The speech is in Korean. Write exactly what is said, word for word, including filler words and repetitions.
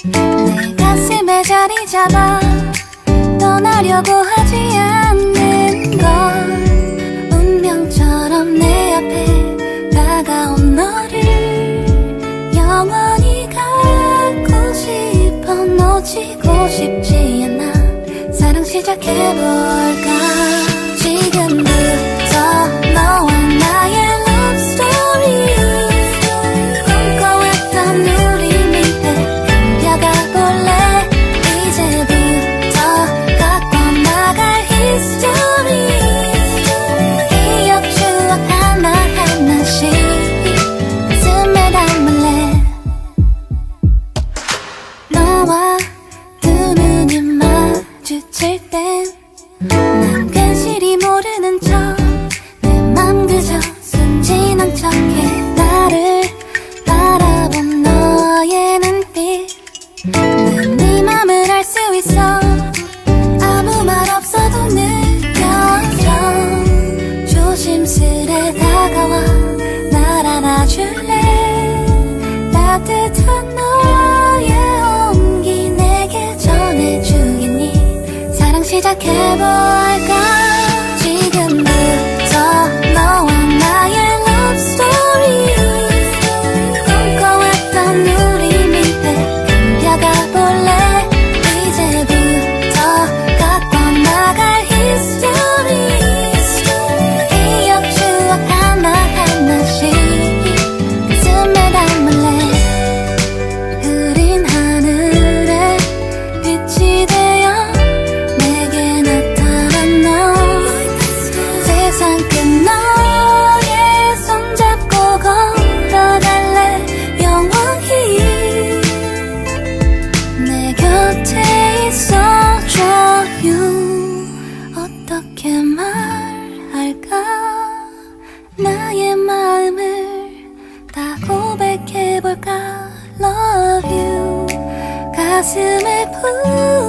내 가슴에 자리 잡아 떠나려고 하지 않는 걸 운명처럼 내 앞에 다가온 너를 영원히 갖고 싶어 놓치고 싶지 않아. 사랑 시작해볼까. 지금부터 너와 나의 love story 꿈꿔왔던 우리 미래 그려가 볼래. 이제부터 갖고 나갈 history 기억 추억 하나하나씩 가슴에 담을래. 너와 두 눈이 마주칠 땐 난 괜시리 모르는 척 내 맘 그저 순진한 척해. 나를 바라본 너의 눈빛 난 네 맘을 알 수 있어. 아무 말 없어도 느껴져. 조심스레 다가와 날 안아줄래. 따뜻한 너의 온기 내게 전해주겠니. 사랑 시작해볼까. 지금부터 너와 나의 love story 꿈꿔왔던 우리 미래 그려가 볼래. 이제부터 갖고 나갈 history 기억 추억 하나하나씩 가슴에 담을래. 흐린 하늘에 빛이 되어 내게 나타난 너. 세상 끝 너의 손잡고 걸어갈래. 영원히 내 곁에 있어줘요. 어떻게 말할까. 나의 마음을 다 고백해볼까. Love you 가슴에 부